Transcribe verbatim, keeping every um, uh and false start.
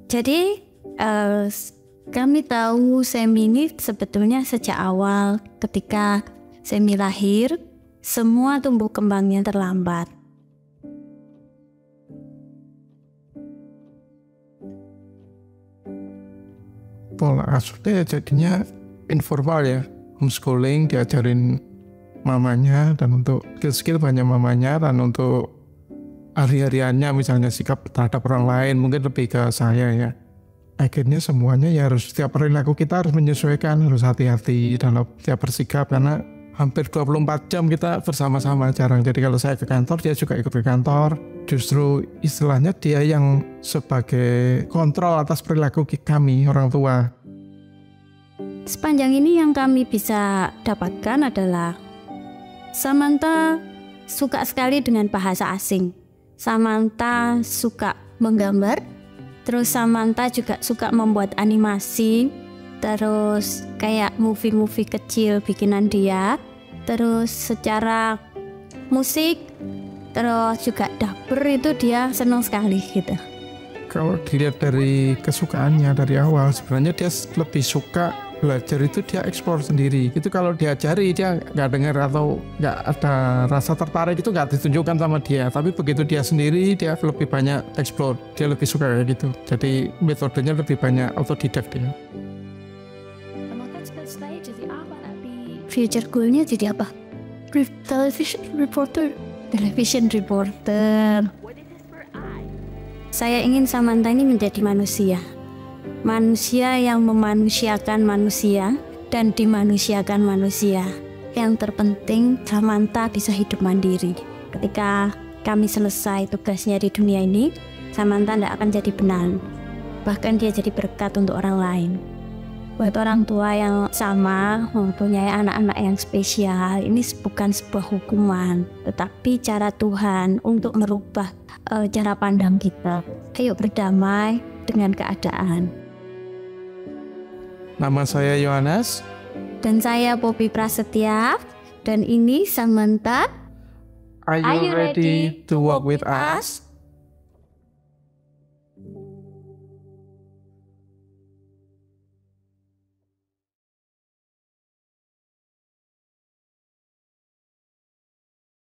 Jadi uh, kami tahu Semi ini sebetulnya sejak awal ketika Semi lahir, semua tumbuh kembangnya terlambat. Pola asuhnya jadinya informal ya, homeschooling, diajarin mamanya, dan untuk skill-skill banyak mamanya, dan untuk hari-hariannya misalnya sikap terhadap orang lain mungkin lebih ke saya ya. Akhirnya semuanya ya harus, setiap perilaku kita harus menyesuaikan, harus hati-hati dalam setiap bersikap, karena hampir dua puluh empat jam kita bersama-sama, jarang. Jadi kalau saya ke kantor, dia juga ikut ke kantor. Justru istilahnya dia yang sebagai kontrol atas perilaku kami, orang tua. Sepanjang ini yang kami bisa dapatkan adalah Samantha suka sekali dengan bahasa asing. Samantha suka menggambar, terus Samantha juga suka membuat animasi, terus kayak movie-movie kecil bikinan dia, terus secara musik, terus juga dapur itu dia senang sekali gitu. Kalau dilihat dari kesukaannya dari awal, sebenarnya dia lebih suka belajar itu, dia eksplor sendiri. Itu kalau diajari dia nggak dengar atau nggak ada rasa tertarik, itu nggak ditunjukkan sama dia. Tapi begitu dia sendiri, dia lebih banyak eksplor, dia lebih suka kayak gitu. Jadi metodenya lebih banyak autodidak dia. Future goalnya jadi apa? Television reporter. Television reporter. Saya ingin Samantha ini menjadi manusia. Manusia yang memanusiakan manusia dan dimanusiakan manusia. Yang terpenting Samantha bisa hidup mandiri. Ketika kami selesai tugasnya di dunia ini, Samantha tidak akan jadi benang. Bahkan dia jadi berkat untuk orang lain. Buat orang tua yang sama mempunyai anak-anak yang spesial, ini bukan sebuah hukuman, tetapi cara Tuhan untuk merubah uh, cara pandang kita. Ayo berdamai dengan keadaan. Nama saya Yohanes. Dan saya Poppy Prasetya. Dan ini Samantha. Are you, Are you ready, ready to walk with us?